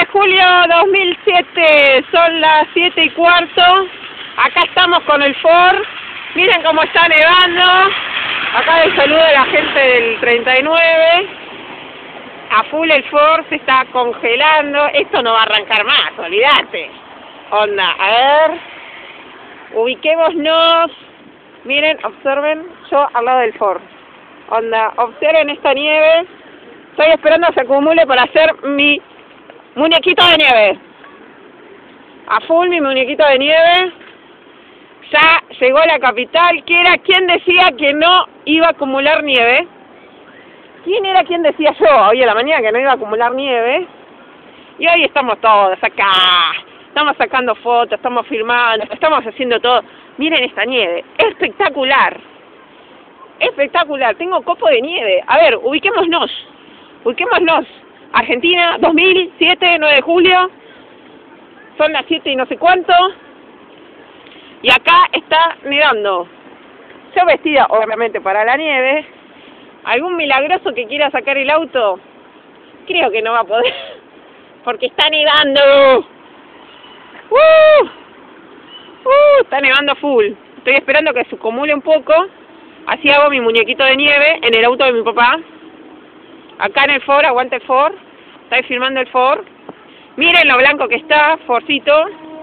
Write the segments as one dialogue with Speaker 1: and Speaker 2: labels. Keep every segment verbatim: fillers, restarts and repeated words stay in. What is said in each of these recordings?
Speaker 1: julio dos mil siete, son las siete y cuarto. Acá estamos con el Ford. Miren cómo está nevando. Acá el saludo de la gente del treinta y nueve. A full el Ford, se está congelando. Esto no va a arrancar más, olvídate. Onda, a ver. Ubiquémonos. Miren, observen, yo al lado del Ford. Onda, observen esta nieve. Estoy esperando que se acumule para hacer mi muñequito de nieve. A full mi muñequito de nieve. Ya llegó a la capital. ¿Quién era quien decía que no iba a acumular nieve? ¿Quién era quien decía yo hoy en la mañana que no iba a acumular nieve? Y hoy estamos todos acá. Estamos sacando fotos, estamos filmando, estamos haciendo todo. Miren esta nieve. Espectacular. Espectacular. Tengo copo de nieve. A ver, ubiquémonos. Ubiquémonos. Argentina, dos mil siete, nueve de julio. Son las siete y no sé cuánto. Y acá está nevando. Yo vestida, obviamente, para la nieve. ¿Algún milagroso que quiera sacar el auto? Creo que no va a poder. Porque está nevando. ¡Uh! ¡Uh! Está nevando full. Estoy esperando que se acumule un poco. Así hago mi muñequito de nieve en el auto de mi papá. Acá en el Ford, aguanta el Ford. Estoy filmando el Ford. Miren lo blanco que está, Fordcito.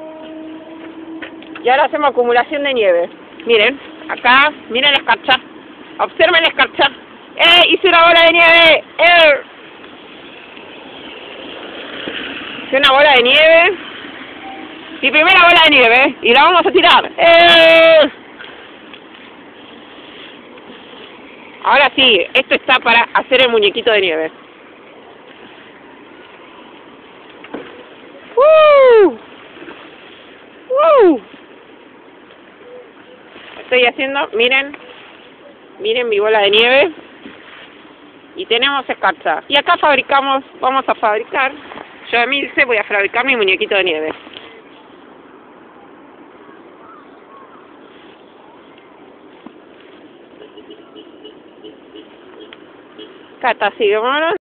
Speaker 1: Y ahora hacemos acumulación de nieve. Miren, acá, miren la escarcha. Observen la escarcha. ¡Eh! Hice una bola de nieve. ¡Eh! Hice una bola de nieve. Mi primera bola de nieve. Y la vamos a tirar. ¡Eh! Ahora sí, esto está para hacer el muñequito de nieve. ¡Uh! ¡Uh! Estoy haciendo, miren, miren mi bola de nieve. Y tenemos escarcha. Y acá fabricamos, vamos a fabricar, yo de Milce voy a fabricar mi muñequito de nieve. Acá está así, vámonos.